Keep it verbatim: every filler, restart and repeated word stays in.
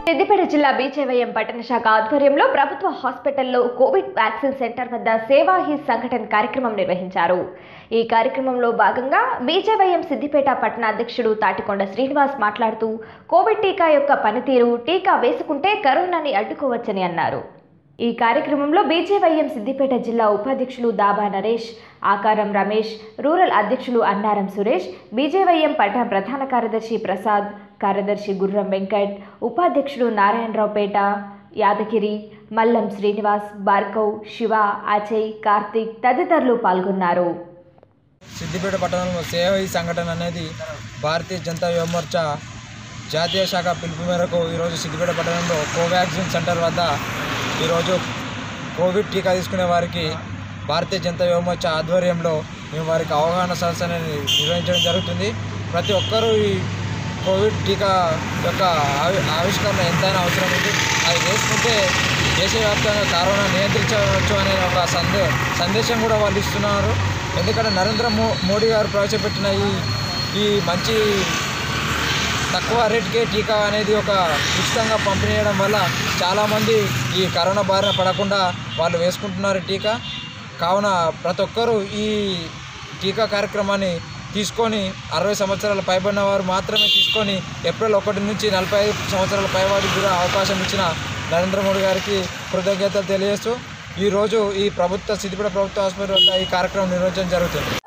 సిద్దిపేట జిల్లా బీజేవైఎం పట్టణ శాఖ ఆధ్వర్యంలో ప్రభుత్వ హాస్పిటల్లో కోవిడ్ వ్యాక్సిన్ సెంటర్ వద్ద సేవా హీ సంఘటన కార్యక్రమం నిర్వహించారు. ఈ కార్యక్రమంలో భాగంగా బీజేవైఎం సిద్దిపేట పట్టణ అధ్యక్షుడు తాటికొండ శ్రీనివాస్ మాట్లాడుతూ కోవిడ్ టీకా యొక్క పనితీరు, టీకా వేసుకుంటే కరోనాని అడ్డుకోవచ్చని అన్నారు. ఈ కార్యక్రమంలో బీజేవైఎం సిద్దిపేట జిల్లా ఉపాధ్యక్షులు దాబా నరేష్, ఆకారం రమేష్, రూరల్ అధ్యక్షులు అన్నారం సురేష్, బీజేవైఎం పట్టణ ప్రధాన కార్యదర్శి ప్రసాద్, కార్యదర్శి గుర్రం వెంకట్, ఉపాధ్యక్షులు నారాయణరావుపేట, యాదగిరి, మల్లం శ్రీనివాస్, భార్గవ్, శివ, అజయ్, కార్తిక్ తదితరులు పాల్గొన్నారు. సిద్దిపేట పట్టణంలో సేవ ఈ సంఘటన అనేది భారతీయ జనతా యువ మోర్చా జాతీయ శాఖ పిలుపు మేరకు ఈరోజు సిద్దిపేట పట్టణంలో కోవాక్సిన్ సెంటర్ వద్ద ఈరోజు కోవిడ్ టీకా తీసుకునే వారికి భారతీయ జనతా యువ మోర్చా ఆధ్వర్యంలో మేము వారికి అవగాహన సదస్సు అనేది నిర్వహించడం జరుగుతుంది. ప్రతి ఒక్కరూ ఈ కోవిడ్ టీకా యొక్క ఆవి ఆవిష్కరణ ఎంతైనా అవసరం ఉంది. అది వేసుకుంటే దేశవ్యాప్తంగా కరోనా నియంత్రించవచ్చు అనే ఒక సందే సందేశం కూడా వాళ్ళు ఇస్తున్నారు. ఎందుకంటే నరేంద్ర మో మోడీ గారు ప్రవేశపెట్టిన ఈ ఈ మంచి తక్కువ రేటుకే టీకా అనేది ఒక ఉచితంగా పంపిణీ చేయడం వల్ల చాలామంది ఈ కరోనా బారిన పడకుండా వాళ్ళు వేసుకుంటున్నారు టీకా. కావున ప్రతి ఒక్కరూ ఈ టీకా కార్యక్రమాన్ని తీసుకొని అరవై సంవత్సరాల పైబడిన వారు మాత్రమే తీసుకొని ఏప్రిల్ ఒకటి నుంచి నలభై ఐదు సంవత్సరాల పైవాడికి కూడా అవకాశం ఇచ్చిన నరేంద్ర మోడీ గారికి కృతజ్ఞతలు తెలియజేస్తూ ఈరోజు ఈ ప్రభుత్వ సిద్దిపేట ప్రభుత్వ ఆసుపత్రి వద్ద ఈ కార్యక్రమం నిర్వహించడం జరుగుతుంది.